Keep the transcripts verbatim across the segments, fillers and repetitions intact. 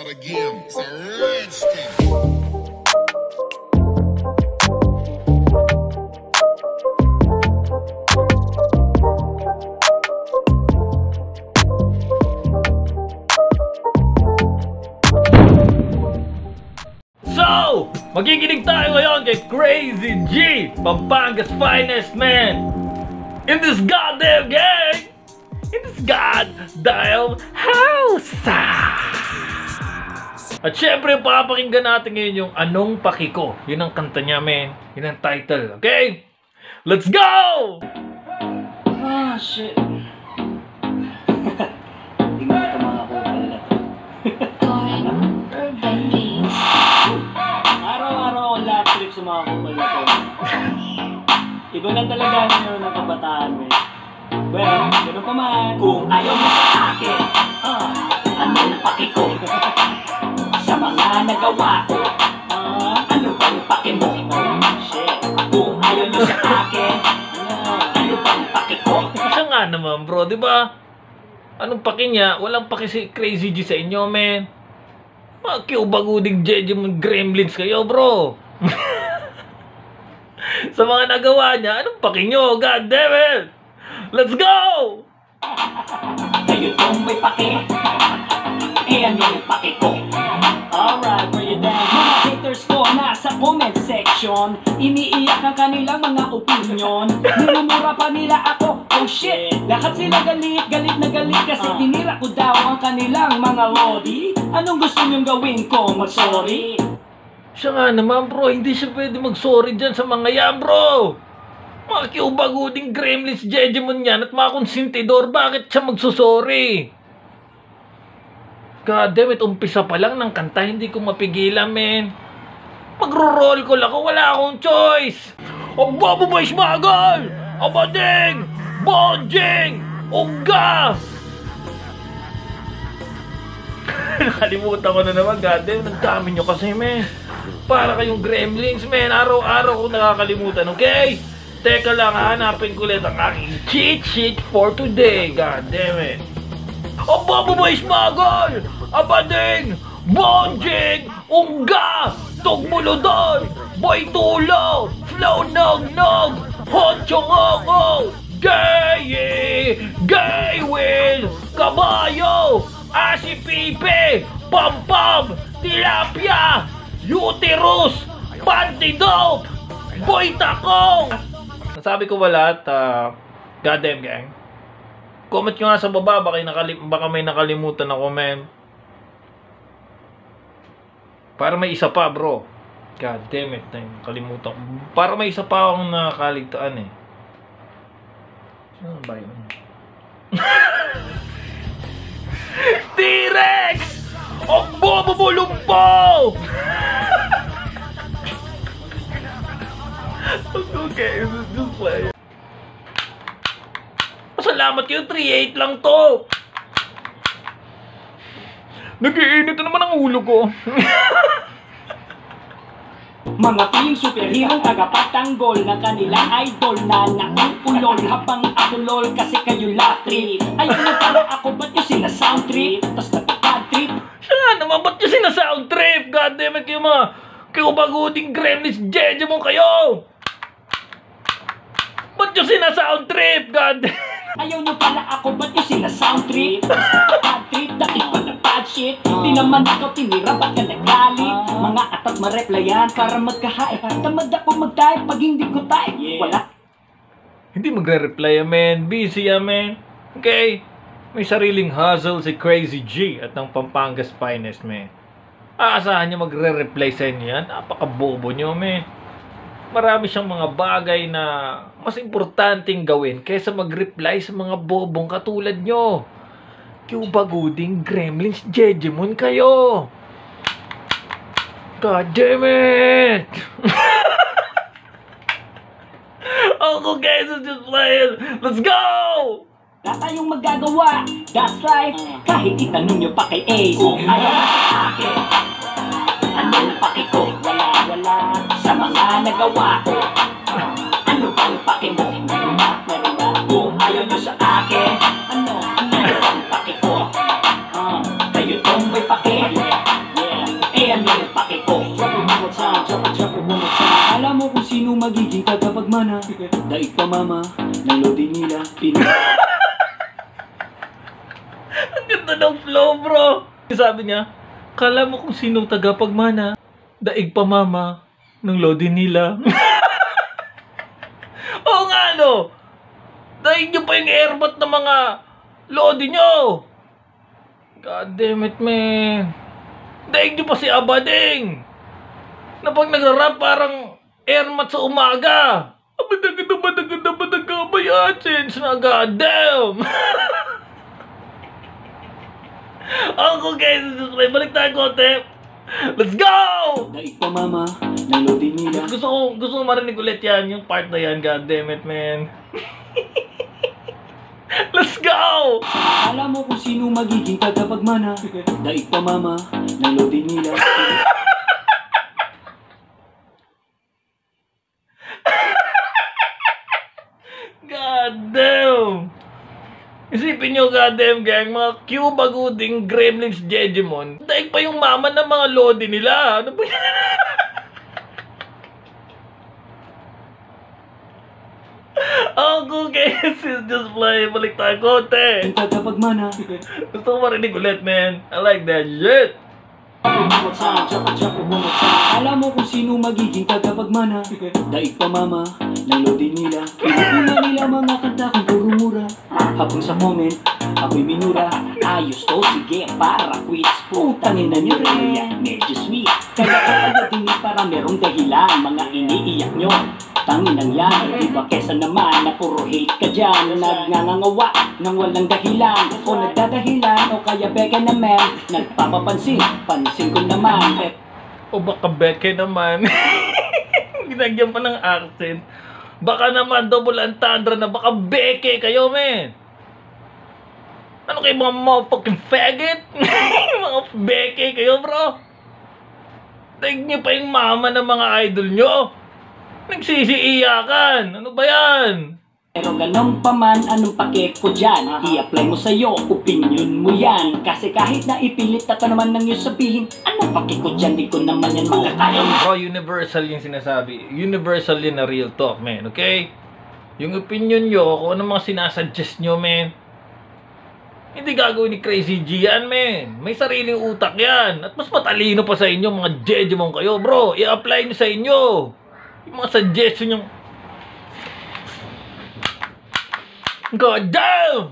again. It's a rich thing. So, magiginig tayo ngayon kay Crazy G, Pampanga's finest man. In this goddamn gang, in this goddamn house. At syempre, papakinggan natin ngayon yung Anong Paki Ko. Yun ang kanta niya, man. Yun ang title, okay? Let's go! Ah, shit. Hindi mo ito mga kupal na to. Araw-araw ako lap trip sa mga kupal na to. Iba na talaga ngayon ng kabataan, man. Well, gano'n pa man. Kung ayaw mo sa akin, ah, anong paki ko? Sa mga nagawa ko, ah, ano bang paki mo? Shit. Kung ayaw mo sa akin, ah, ano bang paki ko? Siya nga naman, bro, di ba? Anong paki niya? Walang paki si Crazy G sa inyo, man. Mga kiubagudig Jejemon gremlins kayo, bro. Sa mga nagawa niya, anong paki nyo? God damn it! Let's go! Kayo tong may paki. Eh, ano yung paki ko? Alright, bring it down. Mga haters ko nasa comment section. Iniiyak ang kanilang mga opinion. Minumura pa nila ako. Oh shit! Lahat sila galit, galit na galit kasi uh. tinira ko daw ang kanilang mga lodi. Anong gusto niyong gawin ko? Mag-sorry? Siya nga naman, bro. Hindi siya pwede mag-sorry dyan sa mga yan, bro. Mga kiubaguding gremlins Jejemon yan at mga konsentidor. Bakit siya magsusorry? God damn it, umpisa pa lang ng kanta, hindi ko mapigilan, men. Magro-roll call ako, wala akong choice. Aba, bumays magal! Abading! Bonjing! Ungga! Nakalimutan ko na naman, God damn, nagdami nyo kasi, men. Para kayong gremlins, men. Araw-araw ko nakakalimutan, okay? Teka lang, hanapin ko ulit ang aking cheat sheet for today. God damn it. Aba, bumays magal! Abading! Bonjing! Ungga! Tugmulodon! Boy tulo! Flow nog-nog! Honchong-ong-ong! Gaye! Gaywin! Kabayo! Asipipe! Pampam! Tilapia! Uterus! Pantidope! Boy takong! Nasabi ko ba lahat, uh, goddamn gang? Comment nyo nga sa baba, baka, nakalim baka may nakalimutan ako, man. Para may isa pa, bro. God damn it, nakalimutan ko. Para may isa pa akong nakaligtaan, eh. Ano ba yun? T-Rex! Ang bumubulumpo! Okay, just play. Salamat yun, three eight lang to. Nag-iinit na naman ang ulo ko. Mga feeling superhero tagapatanggol ng kanilang idol na naupulol habang ako lol kasi kayo latrip. Ayun na para ako, ba't yung sinasound trip? Tas napapad trip. Siya naman, ba't yung sinasound trip? God damn it, kayo mga kiubaguding gremlins Jejemon kayo. Ba't yung sinasound trip? God damn it. Ayaw nyo pala ako, ba't yung sinasound trip? Bad trip, dahil pa na bad shit. Di naman ikaw tinira, ba't ka nagalit? Mga atat ma-replyan para magkahain. Tamad ako mag-type pag hindi ko type. Wala. Hindi magre-reply yan, man. Busy yan, man. Okay? May sariling hustle si Crazy G at ng Pampanga's finest, man. Aasahan niya magre-reply sa inyo yan? Napaka-bobo nyo, man. Marami siyang mga bagay na mas importanteng gawin kaysa mag-reply sa mga bobong katulad nyo. Kiubaguding gremlins Jejemon kayo. God damn it! Uncle Guys is just playing. Let's go! Wala tayong magagawa. That's life. Kahit itanong nyo pa kay Ace. Kung ayaw na sa akin, anong paki ko? Wala, wala. Sa mga nagawa ko, ano bang paki mo? Kung ayaw nyo sa akin, ano, ano bang paki ko? Uh, kayo tong may paki. magiging tagapagmana. Daig pa mama, ng lodi nila, pinu... Ang ganda ng flow, bro. Sabi niya, kala mo kung sinong tagapagmana, daig pa mama ng lodi nila. Oo nga, no? Daig nyo pa yung airbat ng mga lodi nyo. God damn it, man. Daig nyo pa si Abading. Na pag nagra-rap parang airmat sa umaga. Abadagada, badagada, badagada, bayatsin. Na god damn. Ako guys, balik tayo konti. Let's go! Daig pa mama, ng lodi nila. Gusto ko, gusto ko marinig ulit yan, yung part na yan, god damn it, man. Let's go! Alam mo kung sino magiging tagapagmana. Daig pa mama, ng lodi nila. God damn! Isipin nyo, goddamn gang, mga Cuba Gooding, Gremlins, Jejemon. Daig pa yung mama ng mga lodi nila. Ano ba yan? Ako guys, is just play. Balik tayo konti. Yung tagapagmana. Gusto ko marinig ulit, man. I like that shit. Alam mo kung sino magiging tagapagmana. Daig pa mama, ng lodi nila. Pinaguna nila mga kanta kung puro mura. Habang sa moment, ako'y minura. Ayos to, sige, para quits. Putangin na nyo rin, medyo sweet. Kaya kayo din para merong dahilan. Mga iniiyak nyo, tangin ang yan. Diba kesa naman na puro hate ka dyan. Nagngangawa ng walang dahilan. O nagdadahilan, o kaya beka naman. Nagpapapansin, pansin ko naman. Eh, O baka beke naman. Ginagyan pa ng accent. Baka naman double entendre na baka beke kayo, men. Ano kayo mga motherfucking faggot? Mga beke kayo, bro. Daig nyo pa yung mama ng mga idol nyo. Nagsisiiyakan. Ano ba yan? pero ganun pa man, anong pake ko dyan? I-apply mo sa'yo, opinion mo yan. Kasi kahit na ipilit at naman nang yung sabihin, anong pake ko dyan? Di ko naman yan makakaya. Bro, universal yung sinasabi. Universal yun na real talk, man. Okay? Yung opinion nyo, kung ano mga sinasuggest nyo, man. Hindi gagawin ni Crazy G yan, man. May sariling utak yan. At mas matalino pa sa inyo, mga jejemon kayo, bro. I-apply nyo sa inyo. Yung mga suggestion yung... God damn!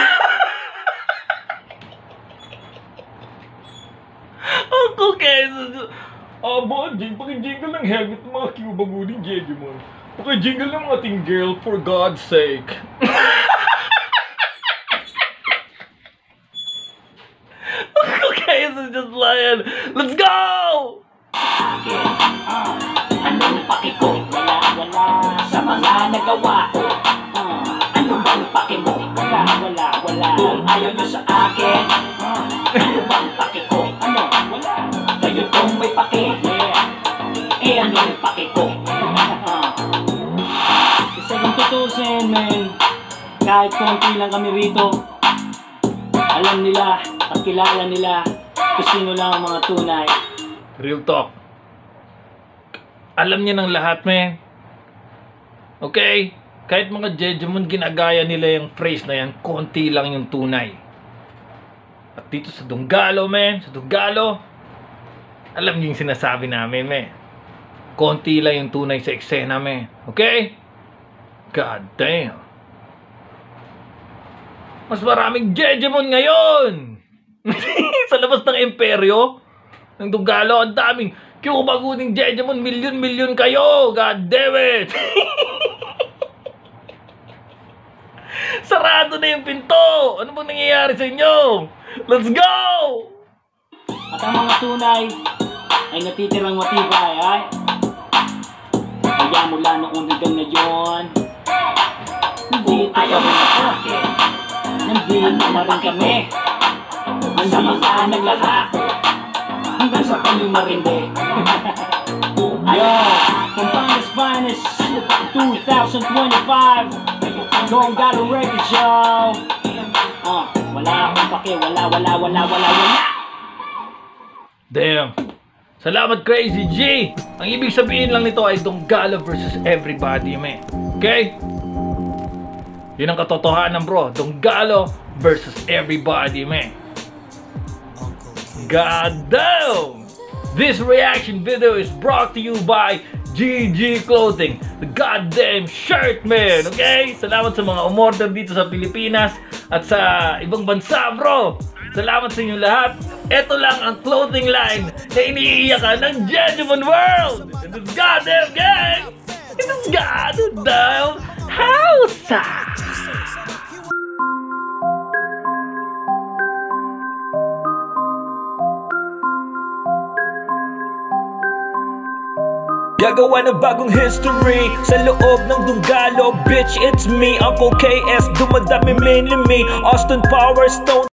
Ako guys, ah, uh, Jing, paki-jingle ng helmet ng mga Cuba Gooding Jejemon. Paki-jingle ng ating girl, for God's sake. Ako guys, it's just lion. Let's go! Anong pake ko? Wala, wala. Sa mga nagawa ko. Ano bang pake mo? Wala, wala, wala. Kung ayaw nyo sa akin, ano bang pake ko? Ano? Wala. Kayo tong may pake. Eh, ano yung pake ko? Kasi kung tutusin, men, kahit konti lang kami rito, alam nila at kilala nila kung sino lang ang mga tunay. Real talk. Alam niya ng lahat, man. Okay? Kahit mga jejemon, ginagaya nila yung phrase na yan, konti lang yung tunay. At dito sa Dunggalo, man, sa Dunggalo, alam niyo yung sinasabi namin, man. Konti lang yung tunay sa eksena, man. Okay? God damn. Mas maraming jejemon ngayon! Sa labas ng imperyo, ng Dunggalo, ang daming Cuba Gooding Jejemon, milyon-milyon kayo! God damn it! Sarado na yung pinto! Ano bang nangyayari sa inyo? Let's go! At ang mga tunay ay natitirang matibay, ay? Kaya mula noon hanggang ngayon, nandito ayaw mo sa akin. Nandito na rin kami. Sa mga naglahat. Hanggang sa kami marindi. Yo, Pampanga's Finest twenty twenty-five. Dunggalo Record Show. Ah, wala akong pake, wala, wala, wala, wala, wala. Damn. Salamat Crazy G! Ang ibig sabihin lang nito ay Donggala versus everybody, man. Okay? Yun ang katotohanan, bro. Donggala versus everybody, man. God damn! This reaction video is brought to you by G G Clothing, the goddamn shirt, man. Okay? Salamat sa mga umorder dito sa Pilipinas at sa ibang bansa, bro. Salamat sa inyo lahat. Ito lang ang clothing line na iniiyakan ng Genuine World. And this goddamn gang, it is goddamn house. Gagawa ng bagong history sa loob ng Donggala, bitch, it's me, Uncle K S, dumadami mainly me, Austin Power Stone.